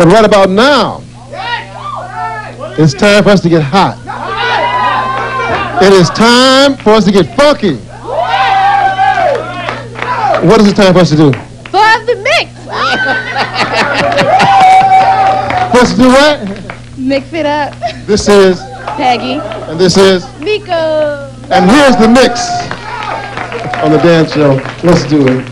But right about now, it's time for us to get hot. It is time for us to get funky. What is it time for us to do? For the mix. For us to do what? Mix it up. This is Peggy. And this is Nico. And here's the mix on the dance show. Let's do it.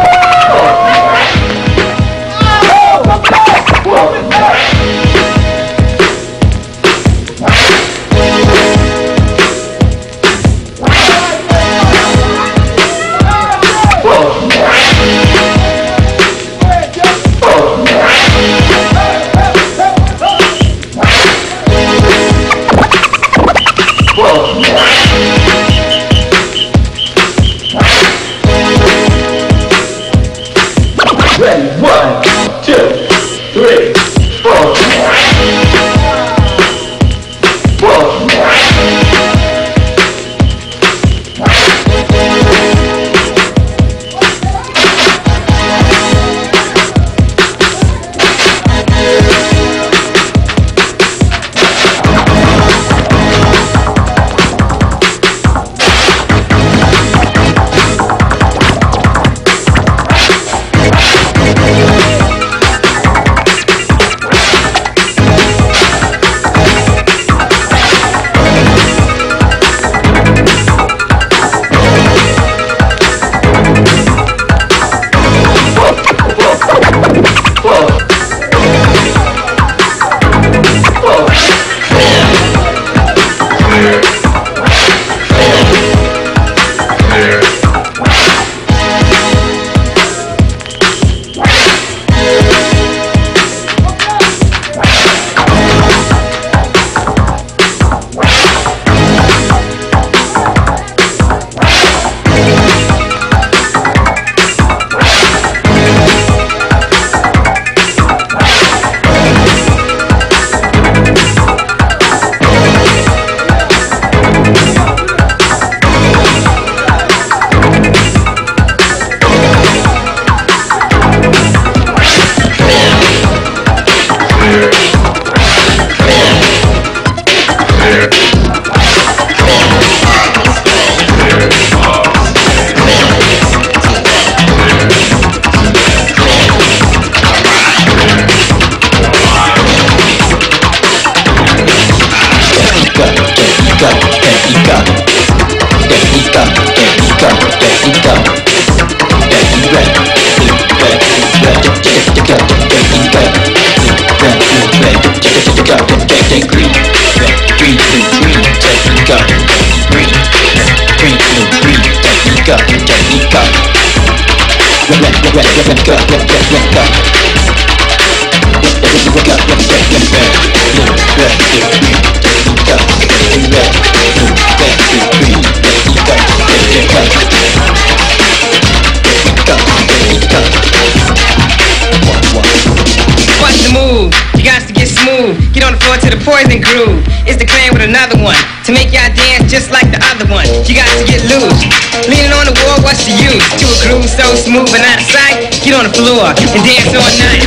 Poison groove is the clan with another one to make y'all dance just like the other one. You got to get loose. Leaning on the wall, what's the use? To a groove so smooth and out of sight, get on the floor and dance all night.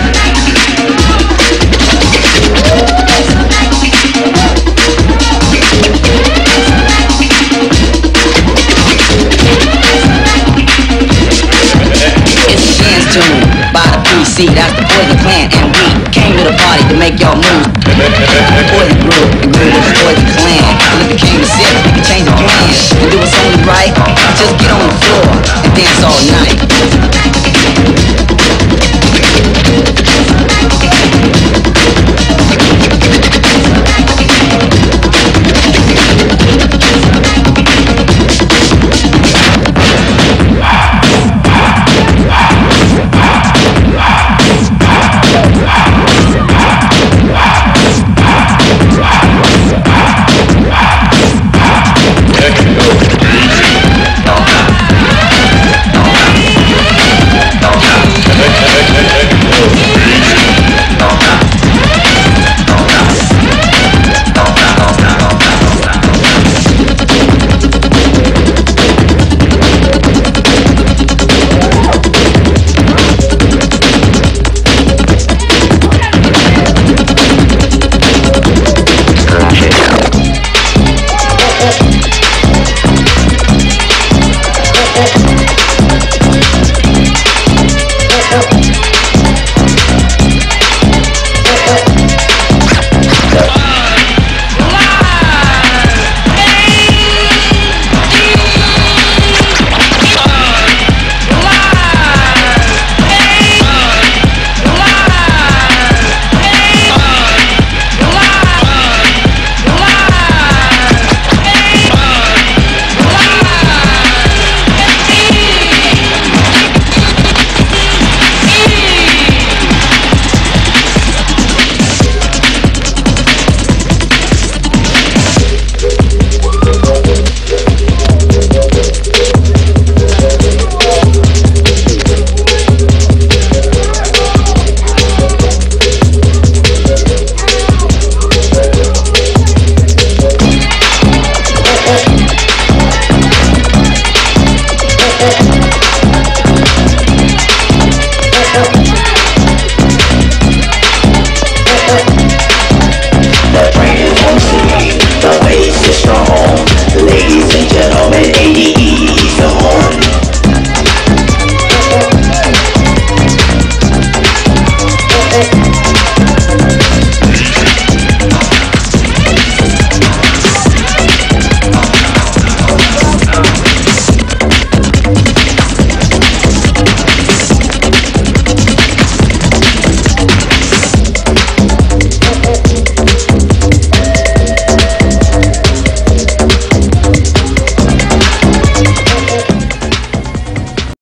It's a dance tune by the PC, that's the Poison Clan, and we came to the party to make y'all move. Poison Groove, the groove of the Poison Clan. And if it came to six, we can change the plan and do it something right. Just get on the floor and dance all night.